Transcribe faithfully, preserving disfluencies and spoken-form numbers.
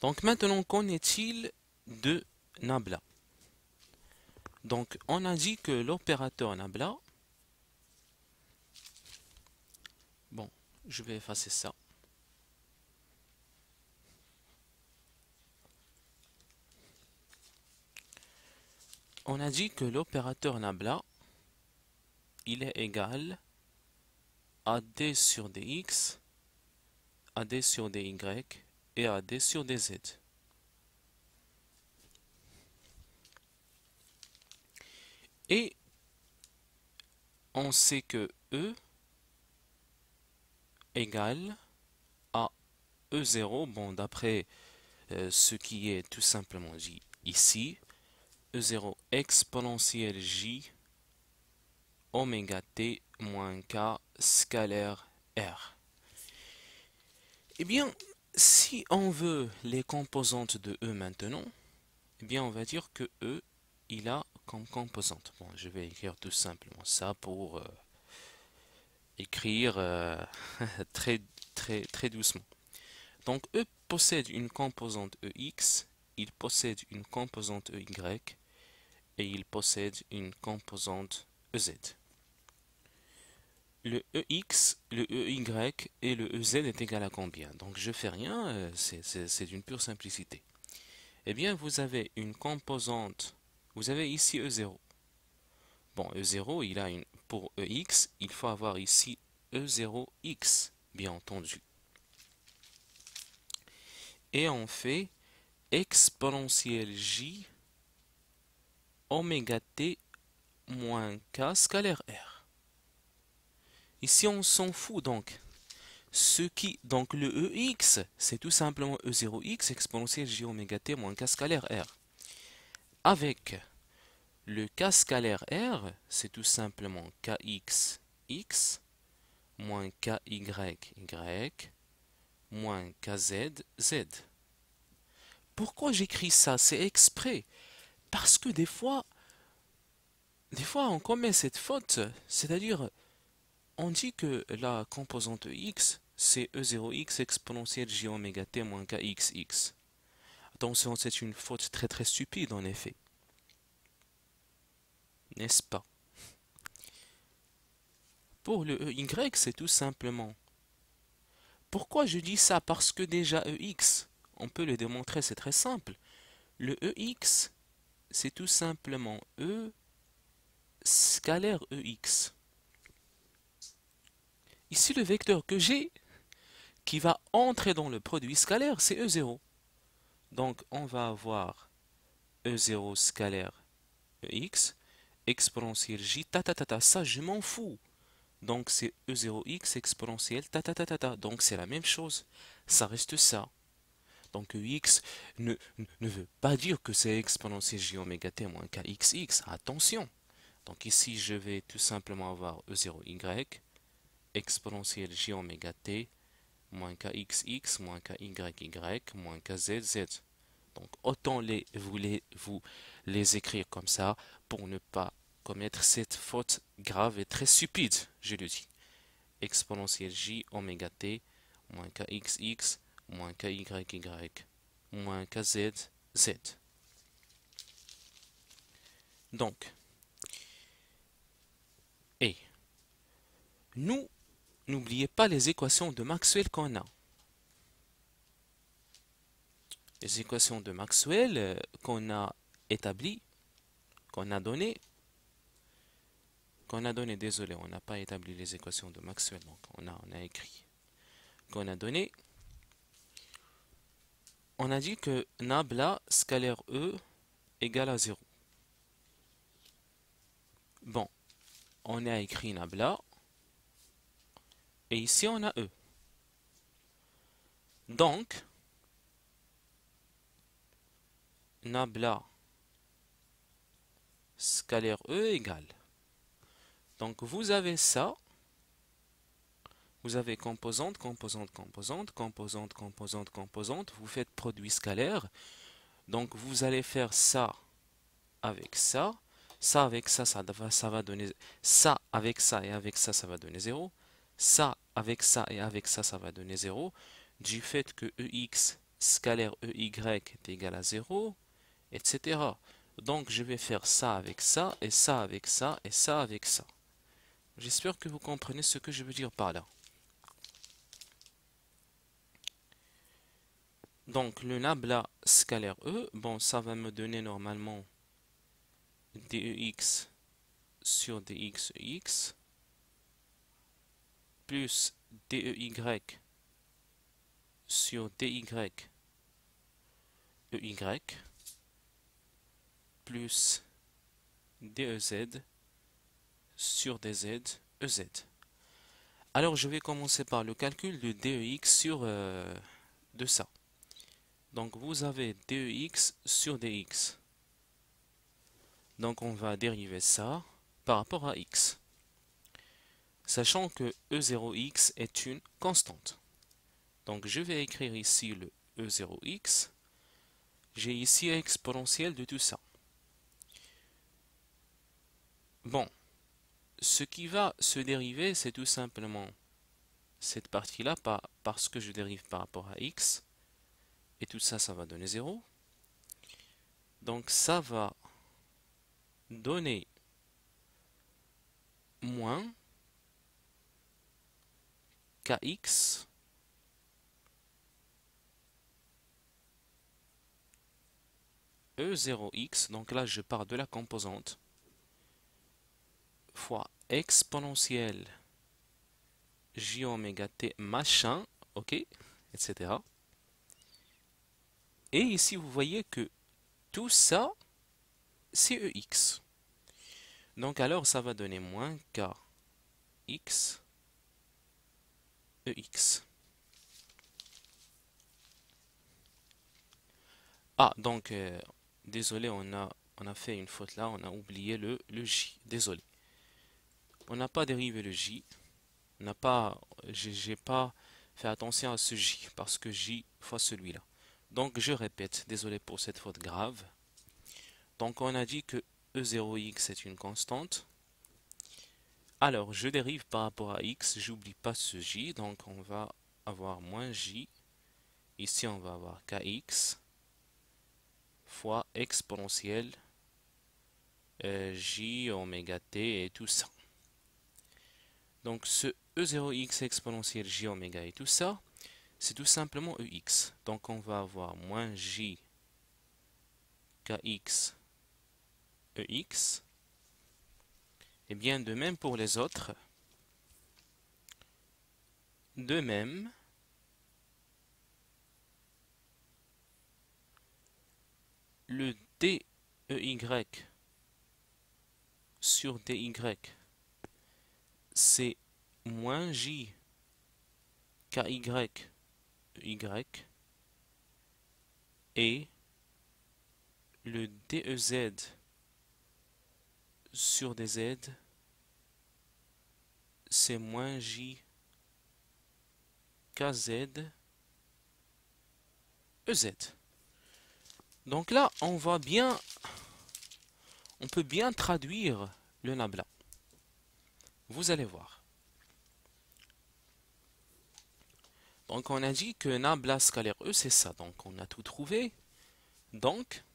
Donc maintenant, qu'en est-il de Nabla? Donc on a dit que l'opérateur Nabla, bon, je vais effacer ça. On a dit que l'opérateur Nabla, il est égal à d sur dx, à d sur dy et à d sur dz. Et on sait que E égale à E zéro, bon, d'après euh, ce qui est tout simplement dit ici, E zéro exponentielle j oméga t moins k scalaire r. Eh bien, si on veut les composantes de E maintenant, eh bien on va dire que E, il a comme composante. Bon, je vais écrire tout simplement ça pour euh, écrire euh, très, très, très doucement. Donc E possède une composante E x, il possède une composante E y et il possède une composante E z. Le E x, le E y et le E z est égal à combien? Donc je fais rien, euh, c'est d'une pure simplicité. Eh bien vous avez une composante, vous avez ici E zéro. Bon, E zéro, il a une, pour E x, il faut avoir ici E zéro x, bien entendu. Et on fait exponentielle j oméga t moins k scalaire r. Ici, on s'en fout donc. Ce qui, donc le E x, c'est tout simplement E zéro x exponentielle j oméga t moins k scalaire r. Avec le k scalaire r, c'est tout simplement kx x moins ky y moins kz z. Pourquoi j'écris ça? C'est exprès. Parce que des fois, des fois on commet cette faute, c'est-à-dire on dit que la composante x, c'est E zéro x exponentielle j oméga t moins kxx. Attention, c'est une faute très très stupide en effet. N'est-ce pas? Pour le E y, c'est tout simplement. Pourquoi je dis ça? Parce que déjà E x, on peut le démontrer, c'est très simple. Le E x, c'est tout simplement E scalaire E x. Ici, le vecteur que j'ai, qui va entrer dans le produit scalaire, c'est E zéro. Donc, on va avoir E zéro scalaire E x, exponentielle j, ta ta ta ta, ça je m'en fous. Donc, c'est E zéro x exponentielle ta ta ta ta ta. Donc, c'est la même chose. Ça reste ça. Donc, E x ne, ne veut pas dire que c'est exponentielle j oméga t moins kxx. Attention. Donc, ici, je vais tout simplement avoir E zéro y exponentielle j oméga t moins kxx moins kyy moins kzz. Donc autant les, vous, les, vous les écrire comme ça pour ne pas commettre cette faute grave et très stupide, je le dis. Exponentielle j oméga t moins kxx moins kyy moins kzz. Donc, et nous, n'oubliez pas les équations de Maxwell qu'on a. Les équations de Maxwell euh, qu'on a établies, qu'on a données, qu'on a donné, désolé, on n'a pas établi les équations de Maxwell, donc on a, on a écrit, qu'on a donné, on a dit que nabla scalaire E égale à zéro. Bon, on a écrit nabla, et ici on a E. Donc, nabla scalaire E égale. Donc vous avez ça, vous avez composante, composante, composante, composante, composante, composante, vous faites produit scalaire, donc vous allez faire ça avec ça, ça avec ça, ça va, ça va donner, ça avec ça et avec ça, ça va donner zéro, ça avec ça et avec ça, ça va donner zéro, du fait que E x scalaire E Y est égal à zéro, et cetera. Donc je vais faire ça avec ça, et ça avec ça, et ça avec ça. J'espère que vous comprenez ce que je veux dire par là. Donc le nabla scalaire E, bon ça va me donner normalement dex sur dxex plus dey sur dy ey plus dez sur dz ez. Alors je vais commencer par le calcul de dex sur euh, de ça. Donc vous avez dex sur dx. Donc on va dériver ça par rapport à x. Sachant que e zéro x est une constante. Donc je vais écrire ici le e zéro x. J'ai ici exponentielle de tout ça. Bon, ce qui va se dériver, c'est tout simplement cette partie-là, parce que je dérive par rapport à x. Et tout ça, ça va donner zéro. Donc ça va donner moins kx e zéro x, donc là je pars de la composante, fois exponentielle j oméga t machin, ok, et cetera. Et ici vous voyez que tout ça, c'est ex. Donc alors ça va donner moins kx ex. Ah, donc, euh, désolé, on a, on a fait une faute là, on a oublié le, le j. Désolé. On n'a pas dérivé le j. On n'a pas, j'ai pas fait attention à ce j, parce que j fois celui-là. Donc, je répète, désolé pour cette faute grave. Donc, on a dit que e zéro x est une constante. Alors, je dérive par rapport à x, j'oublie pas ce j, donc on va avoir moins j. Ici, on va avoir kx fois exponentielle euh, j oméga t et tout ça. Donc ce e zéro x exponentielle j oméga et tout ça, c'est tout simplement ex. Donc on va avoir moins j kx ex. Et bien de même pour les autres. De même, le dy sur dy, c'est moins j ky y, et le dez sur dz, c'est moins j kz ez. Donc là, on va bien, on peut bien traduire le nabla. Vous allez voir. Donc on a dit que nabla scalaire E, c'est ça. Donc on a tout trouvé. Donc,